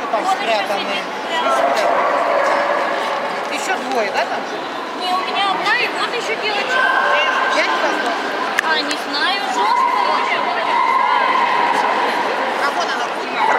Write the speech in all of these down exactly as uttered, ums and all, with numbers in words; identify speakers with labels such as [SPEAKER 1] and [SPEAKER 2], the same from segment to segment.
[SPEAKER 1] там
[SPEAKER 2] Он
[SPEAKER 1] спрятанные. Еще двое, да, там?
[SPEAKER 2] Не, у меня одна, и вот еще девочка.
[SPEAKER 1] Пять козлов?
[SPEAKER 2] А, не знаю, жестко.
[SPEAKER 1] А вон она.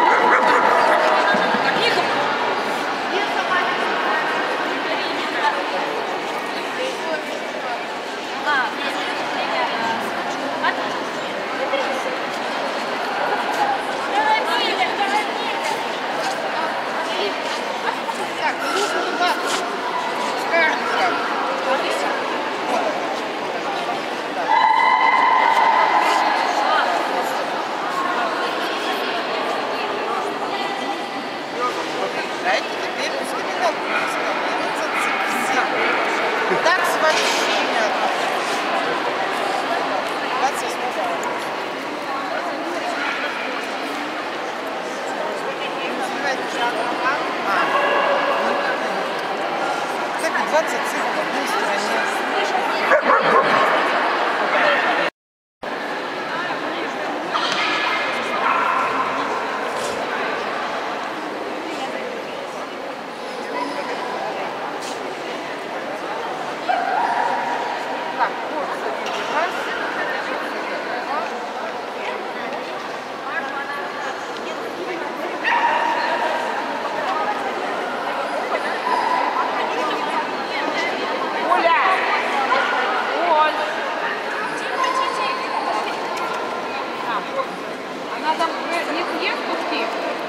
[SPEAKER 1] Так, нужно бабушку. Скажем так. Дайте теперь пускай не становится все. Так с вообще не относится. двадцать восьмого. Так, двадцать цифр в одной стороне. Так, вот, раз. Она там не съест куски?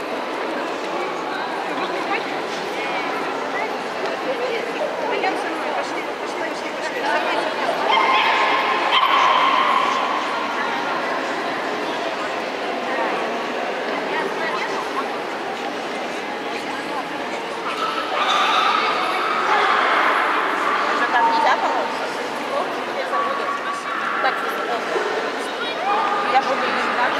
[SPEAKER 1] Пойдем со мной, пошли, пошли, пошли, пошли. Уже там нельзя помочь? Так, я буду не так.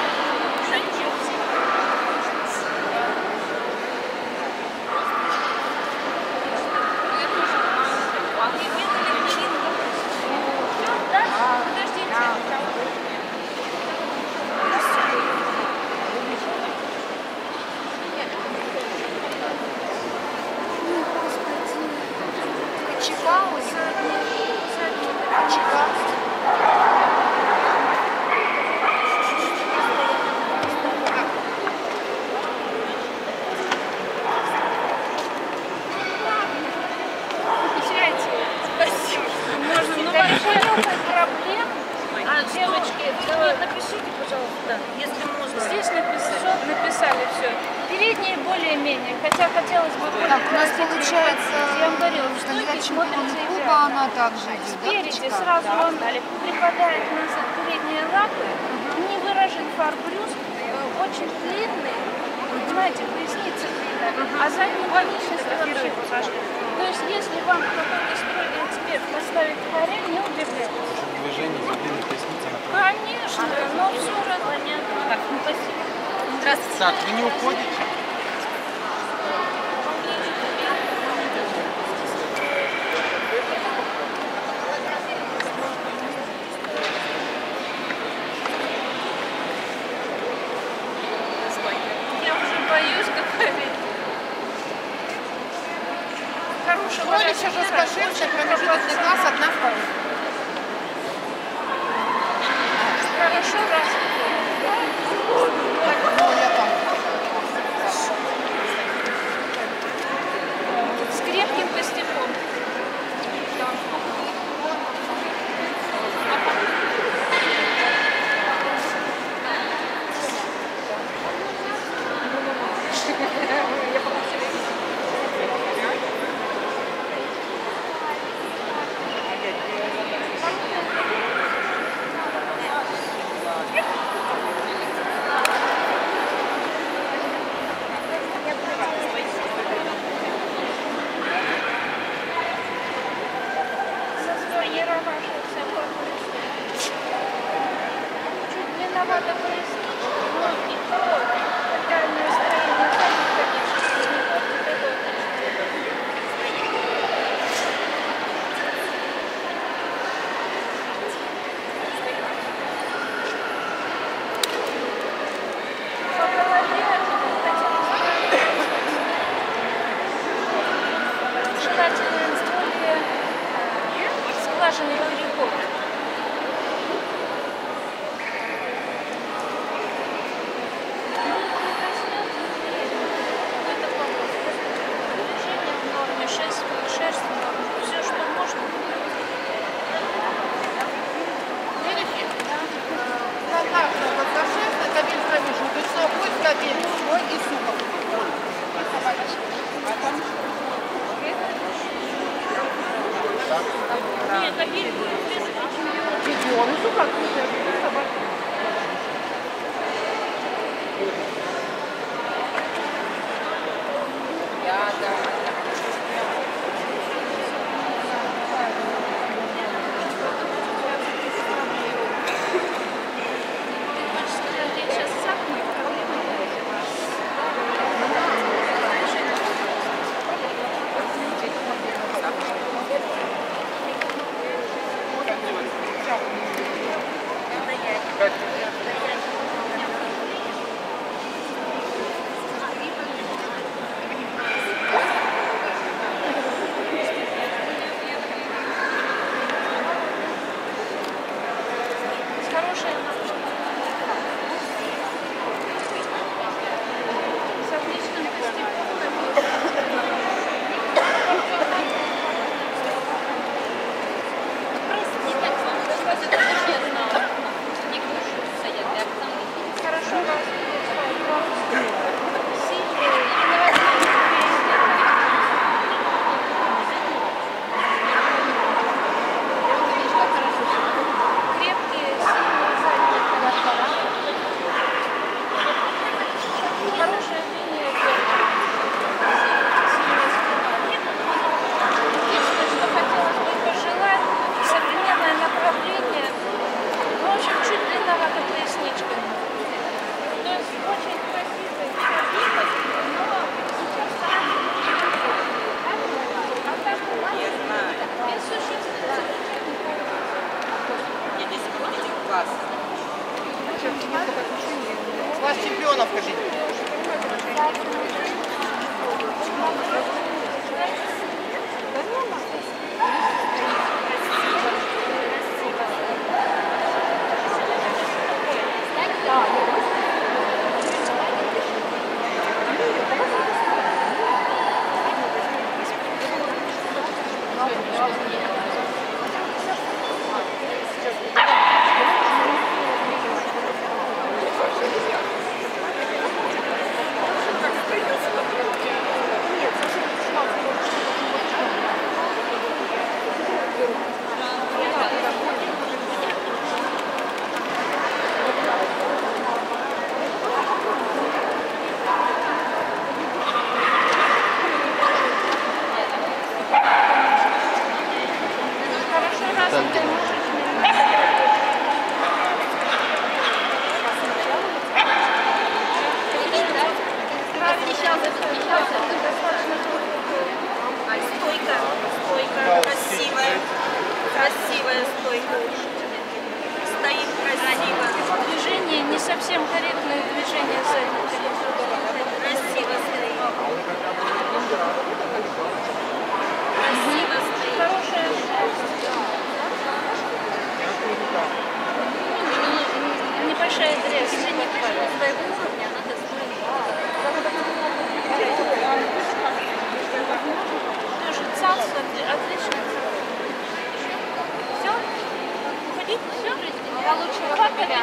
[SPEAKER 3] Девочки, напишите, пожалуйста, если можно. Здесь написали, написали все. Передние более-менее, хотя хотелось бы...
[SPEAKER 4] Так, у нас получается,
[SPEAKER 3] я вам говорила,
[SPEAKER 4] что
[SPEAKER 3] стойки смотрится
[SPEAKER 4] клуба
[SPEAKER 3] идеально.
[SPEAKER 4] она также идет,
[SPEAKER 3] Спереди
[SPEAKER 4] да,
[SPEAKER 3] сразу да, он припадает назад передние лапы, не выражен фар-брюс, очень длинный, понимаете, поясница длинная, а задний конечность вообще покажет. То есть, если вам какой-то стройный эксперт поставит форель, не удивляйтесь.
[SPEAKER 5] Движение за длинной поясницей направо.
[SPEAKER 3] Конечно, но все равно нет. Так, ну спасибо.
[SPEAKER 2] Здравствуйте.
[SPEAKER 5] Так, вы не уходите?
[SPEAKER 3] Я уже боюсь, как говорить. Хорошего
[SPEAKER 1] Вроде все же скажи, промежуточный класс одна вторая.
[SPEAKER 3] Хорошо, раз. С крепким костяком.
[SPEAKER 1] Я
[SPEAKER 3] выраженный переход.
[SPEAKER 4] Контактного совершенно кабель промежуток, свой кабель, свой и сухо.
[SPEAKER 2] Нет, кабель будет без
[SPEAKER 4] Регион, ну как это собака. Да, да. Класс чемпионов, скажите.
[SPEAKER 2] Красивая стойка. Стоит красиво.
[SPEAKER 3] Движение не совсем корректное движение сзади.
[SPEAKER 2] Красиво стоит. Красиво стоит.
[SPEAKER 3] Хорошая. Небольшая дресс. Небольшая.
[SPEAKER 2] Своего уровня надо строить.
[SPEAKER 3] Тоже царство отлично. Все? Уходить? Все?
[SPEAKER 2] Получила кабеля.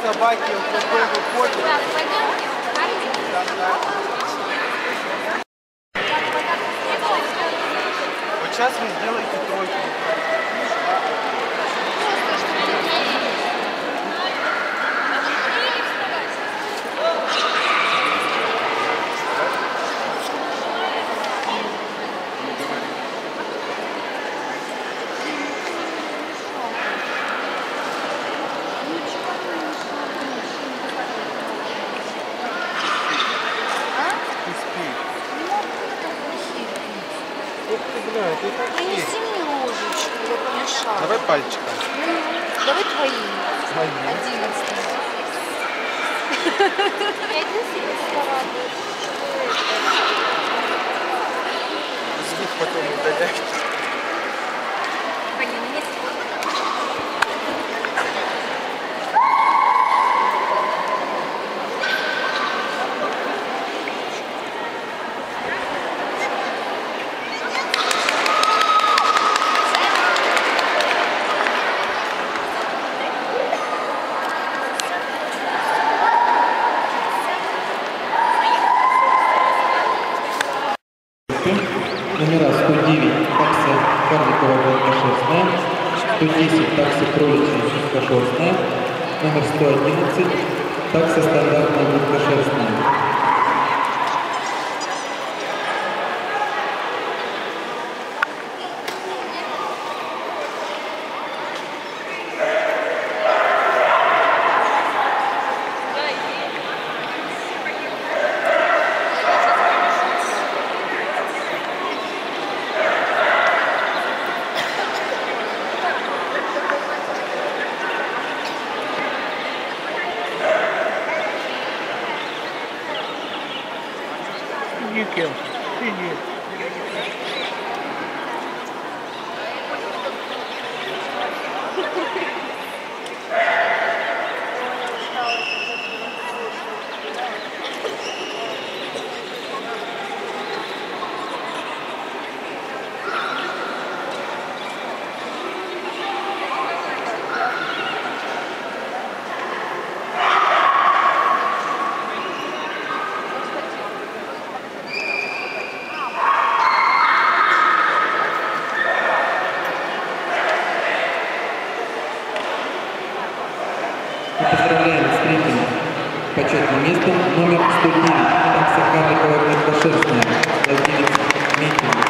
[SPEAKER 5] собаки в кафе выходят.
[SPEAKER 2] Да, пойдемте.
[SPEAKER 5] Вот сейчас вы сделаете тройку. Ты спи. Ух ты, бля, ты так
[SPEAKER 3] Принеси
[SPEAKER 5] есть.
[SPEAKER 3] мне ложечку, я помешала.
[SPEAKER 5] Давай пальчиком.
[SPEAKER 3] Давай твои.
[SPEAKER 5] Мои.
[SPEAKER 3] Одиннадцатый.
[SPEAKER 2] Я единственная порадуюсь.
[SPEAKER 5] Звук потом удаляет.
[SPEAKER 2] Понятно, не
[SPEAKER 6] Номера сто девять такса Карликова Гладкошерстная, сто десять такса Кроличья Низкошерстная, номер сто одиннадцать такса стандартная Гладкошерстная.
[SPEAKER 5] Никем. Сиди.
[SPEAKER 6] Мы поздравляем с третьим почетным местом номер сто девять такса Карликова Гладкошерстная, владелец митинга.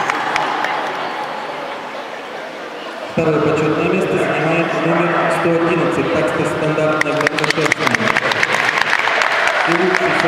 [SPEAKER 6] Второе почетное место занимает номер сто одиннадцать такса стандартная Гладкошерстная. И лучший